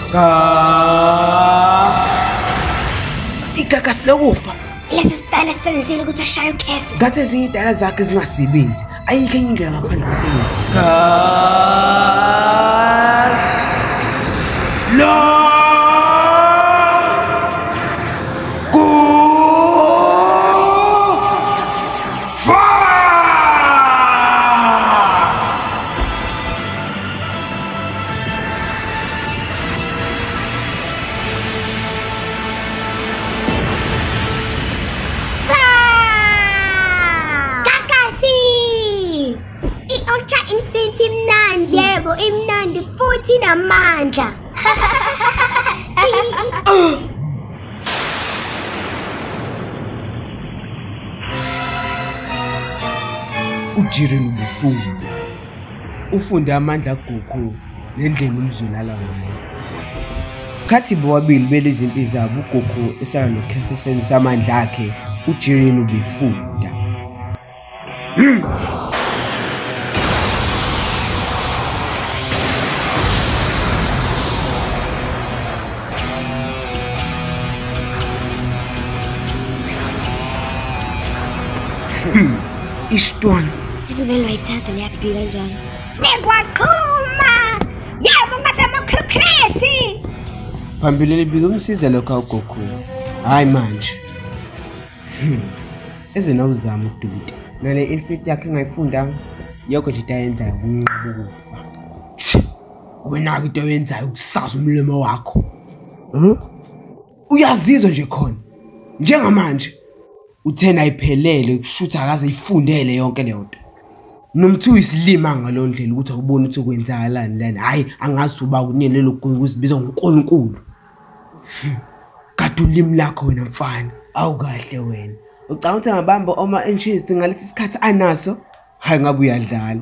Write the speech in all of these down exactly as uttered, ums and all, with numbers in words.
Ka Igagasi lokufa. Lesi sitayela sisebenzile ukuthi ashaye ukhefu. Ngathi ezinye idala zakhe zingasebenzi. Ayikho enye indlela ngaphandle kwesebenzi. Gas. Lo. Yebo, imnandi futhi namandla. Ujireni ubufunda. Ufunde amandla aGoku nendlela umzulala ngayo. Khathi bobabili belezi impilo zabo uGoku esala noKefeseni samandla akhe, ujireni ubefunda. Ishtwana Izovela wayithatha leyabhika njalo. Sekwaqhuma! Yebo ngathi amakhrekhethi! Phambili libika umsiza lokho uGoku. Hayi manje. Ezena uzama ududuti. Nale instinct yakhe engayifundanga yokho nje itayenza ukunqaba ukufa. Wena ke into oyenzayo ukusaza umlomo wakho. Huh? Uyazizwa nje khona. Njengamanje uthena ayiphelele ukushutha akaze ifundele yonke le nto. Nomthu isilima ngalo ndlela ukuthi akubona ukuthi kwenzakalani lana. Hayi angazi uba kunini lokugwinga usibiza ngoNkulunkulu. Kade ulimi lakho wena mfana. Awukahle wena. Ucanga ukuthi ngabamba oma interest ngalesi sikhathi anaso. Hayi ngabe uyadlala.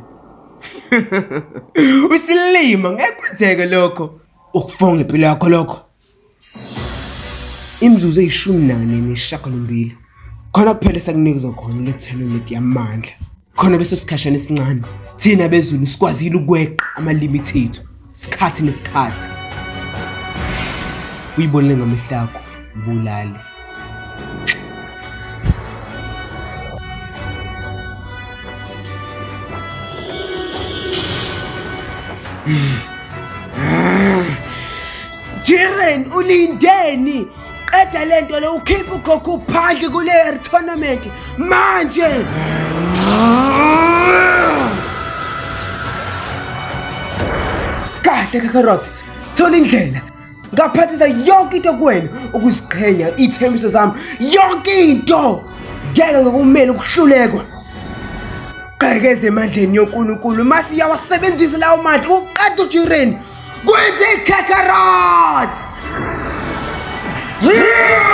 Usilima ngeke kwenzeke lokho. Ukufonga impilo yakho lokho. Imzuzu eyishumi nane nesishiyagalombili. Khona kuphela sakunikeza khona le tournament yamandla. Khona leso sikhashana esincane. Thina beZulu sikwazile ukweqa ama limit ethu. Isikhathi nesikhathi. Uyibonile ngamehlakho ubulali. Jiren ulindeni. Qeda lento le ukhipha uGoku phandle kule tournament manje. Kahle kakarot. Thola indlela. Ngaphathisa yonke into kuwena ukuziqhenya ithembiso zami yonke into. Ngeke ngokumela ukuhlulekwa. Qhekeze emandleni yoNkulunkulu mase uyawasebenzisa lawo mandla uqeda uJiren. Kwenze kakarot. Yeah!